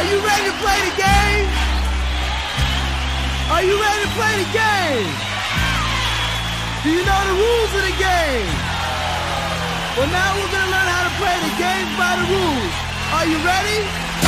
you ready to play the game? Are you ready to play the game? Do you know the rules of the game? Well, now we're gonna learn how to play the game by the rules. Are you ready?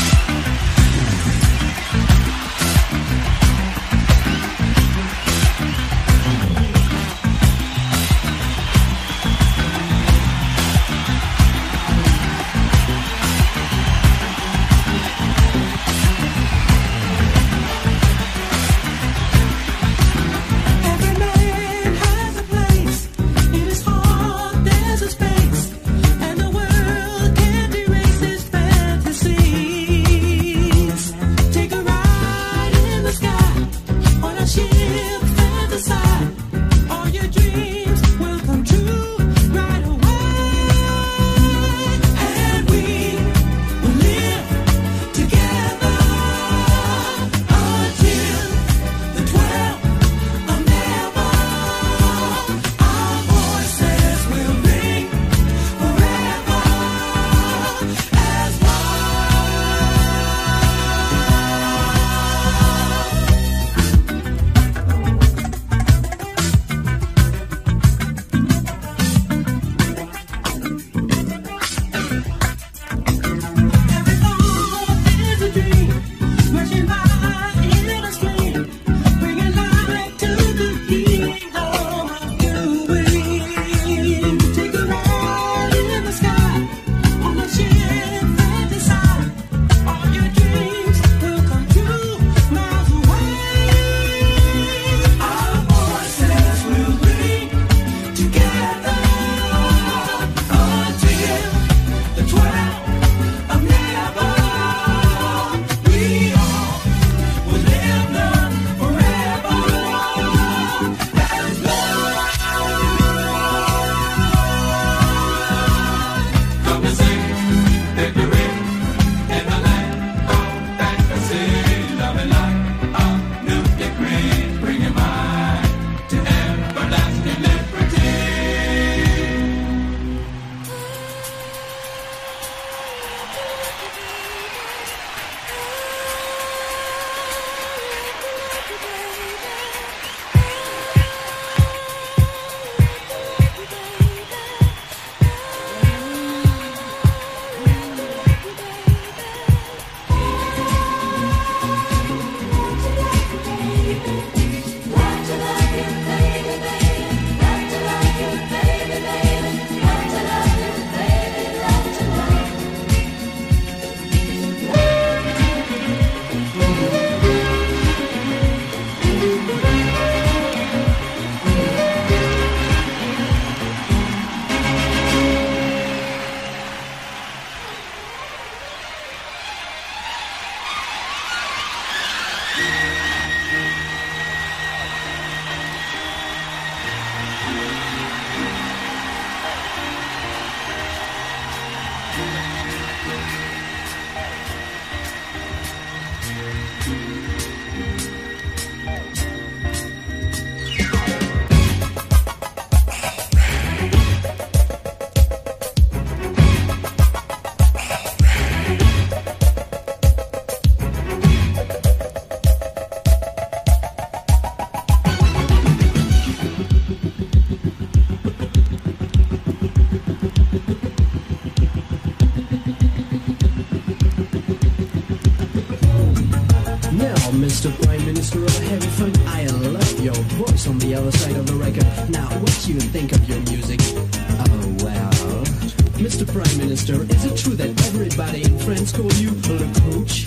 Mr. Prime Minister of Heaven, I love your voice on the other side of the record. Now, what do you think of your music? Oh, well, Mr. Prime Minister, is it true that everybody in France call you Le Coach?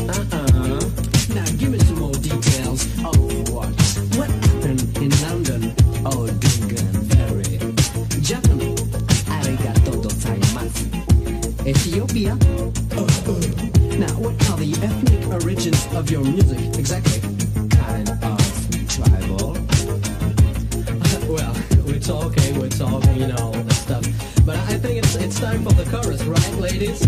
Now, give me some more details of what happened in London. Oh, very. Japan, arigato gozaimasu. Ethiopia? Now, what are the ethnic origins of your music, exactly? Kind of tribal. Well, we're talking, you know, all that stuff. But I think it's time for the chorus, right, ladies?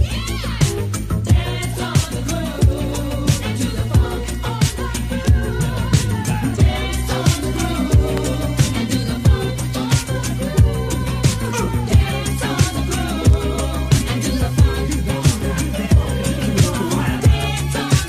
Dance on the groove to the funk of the groove. Dance on the groove and to the funk of the groove. Dance on the groove and to the funk of the groove. Dance on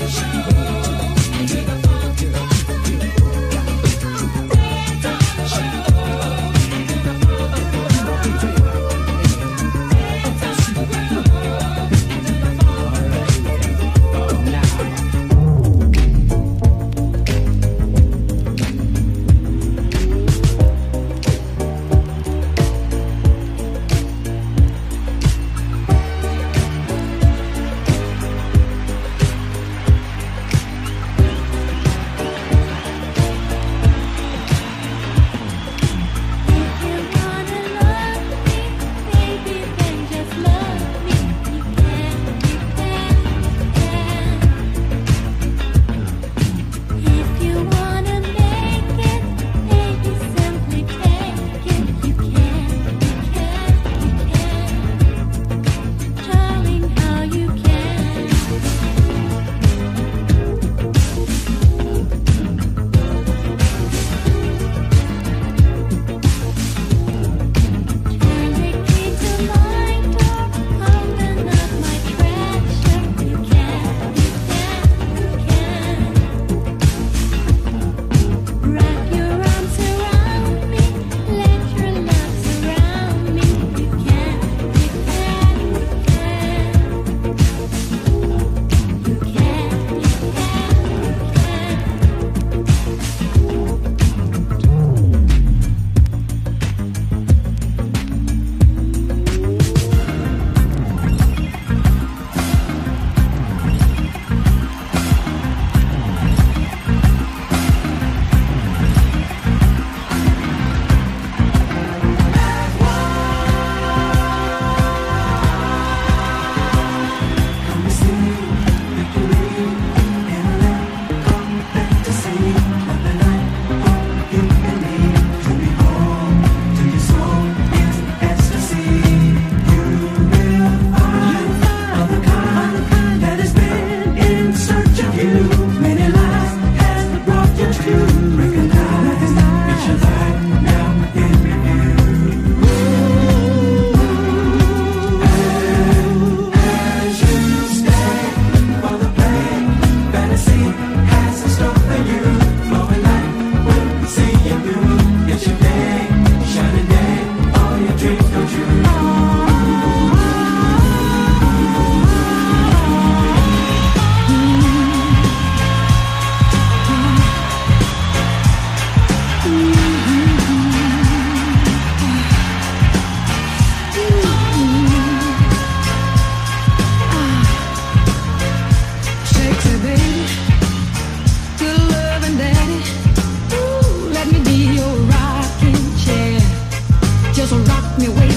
so rock me, wait